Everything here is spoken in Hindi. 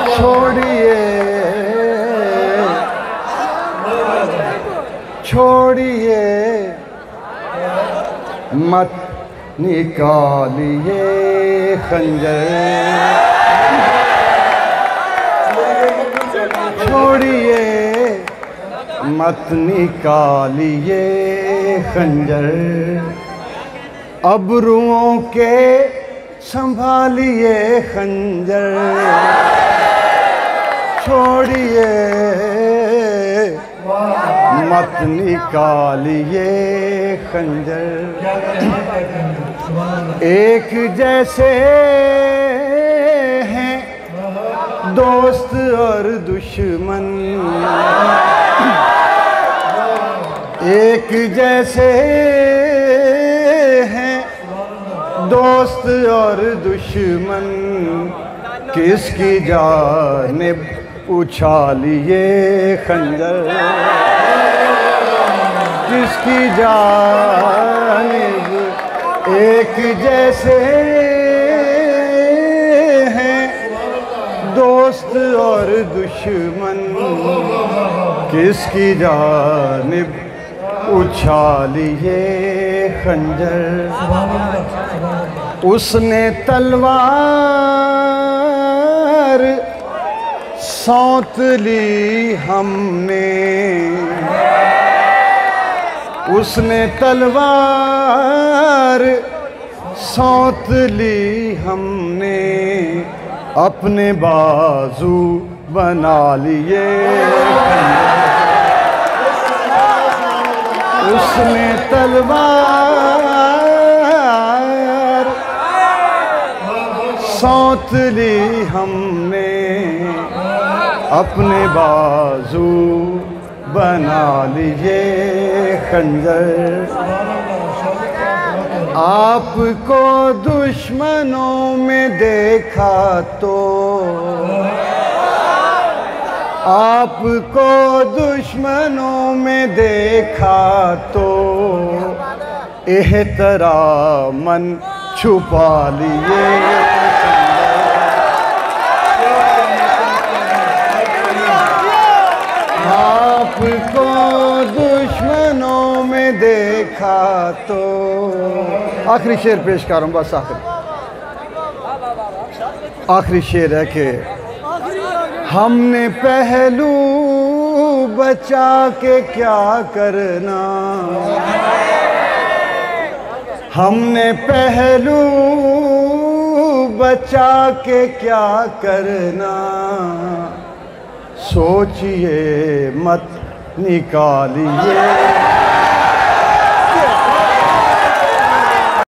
छोड़िए छोड़िए मत निकालिए खंजर, छोड़िए मत निकालिए खंजर, अबरुओं के संभालिए खंजर, छोड़िए मत निकालिए खंजर। एक जैसे हैं दोस्त और दुश्मन, एक जैसे हैं दोस्त और दुश्मन, किसकी जानिब उछालिए खंजर, किसकी जानिब। एक जैसे हैं दोस्त और दुश्मन, किसकी जानिब उछालिए खंजर। उसने तलवार सौंत ली हमने, उसने तलवार सौंत ली हमने, अपने बाजू बना लिए। उसने तलवार सौंत ली हमने, अपने बाजू बना लिए खंजर। आपको दुश्मनों में देखा तो, आपको दुश्मनों में देखा तो, एहतरामन छुपा लिए। आपको दुश्मनों में देखा तो, आखिरी शेर पेश कर रहा हूँ, बस आखिरी शेर है कि हमने पहलू बचा के क्या करना, हमने पहलू बचा के क्या करना, सोचिए मत निकालिए